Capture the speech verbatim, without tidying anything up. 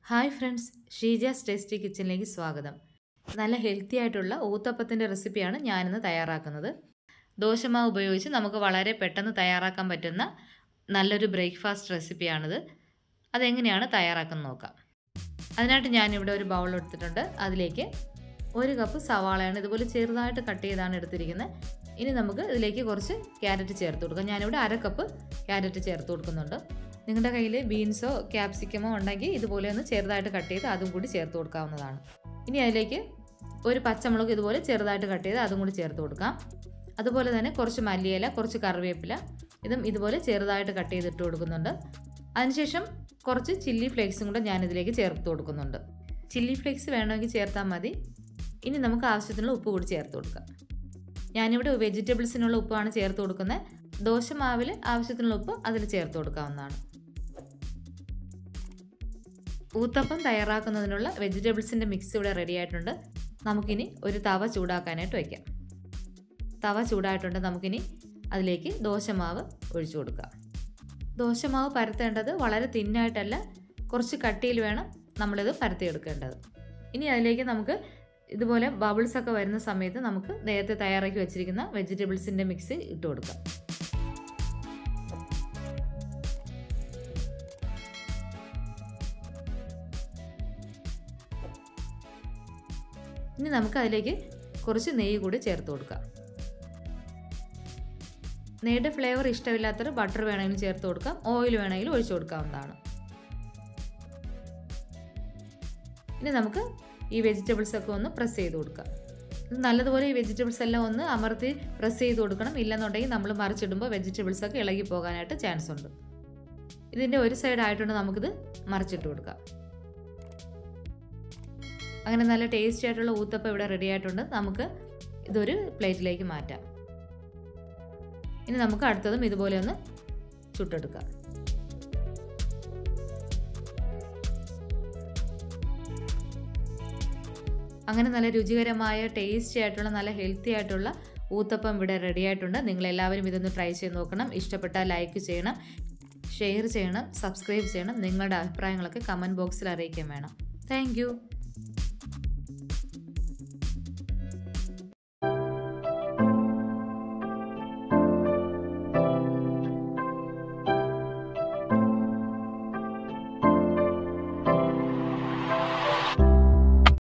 Hi friends, Sheeja's tasty കിച്ചണിലേക്ക് സ്വാഗതം. നല്ല ഹെൽത്തി ആയിട്ടുള്ള ഊത്തപ്പത്തിൻ്റെ റെസിപ്പിയാണ് ഞാനിന്ന് തയ്യാറാക്കുന്നത്. ദോശമാവ് ഉപയോഗിച്ച് നമുക്ക് വളരെ പെട്ടെന്ന് തയ്യാറാക്കാൻ പറ്റുന്ന നല്ലൊരു ബ്രേക്ക്ഫാസ്റ്റ് റെസിപ്പിയാണിത്. അതെങ്ങനെയാണ് തയ്യാറാക്കുന്നത് നോക്കാം. അതിനായിട്ട് ഞാനിവിടെ ഒരു ബൗൾ എടുത്തിട്ടുണ്ട്. അതിലേക്ക് ഒരു കപ്പ് സവാളയാണ് ഇതുപോലെ ചെറുതായിട്ട് കട്ട് ചെയ്താണ് എടുത്തിരിക്കുന്നത്. ഇനി നമുക്ക് ഇതിലേക്ക് കുറച്ച് ക്യാരറ്റ് ചേർത്ത് കൊടുക്കാം. ഞാനിവിടെ അര കപ്പ് ക്യാരറ്റ് ചേർത്ത് കൊടുക്കുന്നുണ്ട്. നിങ്ങളുടെ കയ്യിൽ ബീൻസോ ക്യാപ്സിക്കമോ ഉണ്ടെങ്കിൽ ഇതുപോലെ ഒന്ന് ചെറുതായിട്ട് കട്ട് ചെയ്ത് അതും കൂടി ചേർത്ത് കൊടുക്കാവുന്നതാണ്. ഇനി അതിലേക്ക് ഒരു പച്ചമുളക് ഇതുപോലെ ചെറുതായിട്ട് കട്ട് ചെയ്ത് അതും കൂടി ചേർത്ത് കൊടുക്കാം. അതുപോലെ തന്നെ കുറച്ച് മല്ലിയില, കുറച്ച് കറിവേപ്പില ഇതും ഇതുപോലെ ചെറുതായിട്ട് കട്ട് ചെയ്തിട്ട് കൊടുക്കുന്നുണ്ട്. അതിനുശേഷം കുറച്ച് ചില്ലി ഫ്ലേക്സും കൂടെ ഞാനിതിലേക്ക് ചേർത്ത് കൊടുക്കുന്നുണ്ട്. ചില്ലി ഫ്ലേക്സ് വേണമെങ്കിൽ ചേർത്താൽ മതി. ഇനി നമുക്ക് ആവശ്യത്തിനുള്ള ഉപ്പ് കൂടി ചേർത്ത് കൊടുക്കാം. ഞാനിവിടെ വെജിറ്റബിൾസിനുള്ള ഉപ്പാണ് ചേർത്ത് കൊടുക്കുന്നത്. ദോശമാവിൽ ആവശ്യത്തിനുള്ള ഉപ്പ് അതിൽ ചേർത്ത് കൊടുക്കാവുന്നതാണ്. ഊത്തപ്പം തയ്യാറാക്കുന്നതിനുള്ള വെജിറ്റബിൾസിൻ്റെ മിക്സ് ഇവിടെ റെഡി ആയിട്ടുണ്ട്. നമുക്കിനി ഒരു തവ ചൂടാക്കാനായിട്ട് വയ്ക്കാം. തവ ചൂടായിട്ടുണ്ട്. നമുക്കിനി അതിലേക്ക് ദോശമാവ് ഒഴിച്ചു കൊടുക്കാം. ദോശമാവ് പരത്തേണ്ടത് വളരെ തിന്നായിട്ടല്ല, കുറച്ച് കട്ടിയിൽ വേണം നമ്മളിത് പരത്തിയെടുക്കേണ്ടത്. ഇനി അതിലേക്ക് നമുക്ക് ഇതുപോലെ ബബിൾസ് ഒക്കെ വരുന്ന സമയത്ത് നമുക്ക് നേരത്തെ തയ്യാറാക്കി വെച്ചിരിക്കുന്ന വെജിറ്റബിൾസിൻ്റെ മിക്സ് ഇട്ട് കൊടുക്കാം. ഇനി നമുക്ക് അതിലേക്ക് കുറച്ച് നെയ്യ് കൂടി ചേർത്ത് കൊടുക്കാം. നെയ്യുടെ ഫ്ലേവർ ഇഷ്ടമില്ലാത്തവർ ബട്ടർ വേണമെങ്കിലും ചേർത്ത് കൊടുക്കാം, ഓയിൽ വേണമെങ്കിലും ഒഴിച്ചു കൊടുക്കാവുന്നതാണ്. ഇനി നമുക്ക് ഈ വെജിറ്റബിൾസ് ഒക്കെ ഒന്ന് പ്രസ് ചെയ്ത് കൊടുക്കാം. നല്ലതുപോലെ ഈ വെജിറ്റബിൾസ് എല്ലാം ഒന്ന് അമർത്തി പ്രസ് ചെയ്ത് കൊടുക്കണം. ഇല്ലെന്നുണ്ടെങ്കിൽ നമ്മൾ മറിച്ചിടുമ്പോൾ വെജിറ്റബിൾസ് ഒക്കെ ഇളകി പോകാനായിട്ട് ചാൻസ് ഉണ്ട്. ഇതിൻ്റെ ഒരു സൈഡ് ആയിട്ടുണ്ട്, നമുക്കിത് മറിച്ചിട്ട് കൊടുക്കാം. അങ്ങനെ നല്ല ടേസ്റ്റി ആയിട്ടുള്ള ഊത്തപ്പം ഇവിടെ റെഡി ആയിട്ടുണ്ട്. നമുക്ക് ഇതൊരു പ്ലേറ്റിലേക്ക് മാറ്റാം. ഇനി നമുക്ക് അടുത്തതും ഇതുപോലെ ഒന്ന് ചുട്ടെടുക്കാം. അങ്ങനെ നല്ല രുചികരമായ ടേസ്റ്റി ആയിട്ടുള്ള നല്ല ഹെൽത്തി ആയിട്ടുള്ള ഊത്തപ്പം ഇവിടെ റെഡി ആയിട്ടുണ്ട്. നിങ്ങളെല്ലാവരും ഇതൊന്ന് ട്രൈ ചെയ്ത് നോക്കണം. ഇഷ്ടപ്പെട്ടാൽ ലൈക്ക് ചെയ്യണം, ഷെയർ ചെയ്യണം, സബ്സ്ക്രൈബ് ചെയ്യണം. നിങ്ങളുടെ അഭിപ്രായങ്ങളൊക്കെ കമൻറ്റ് ബോക്സിൽ അറിയിക്കാൻ വേണം. താങ്ക്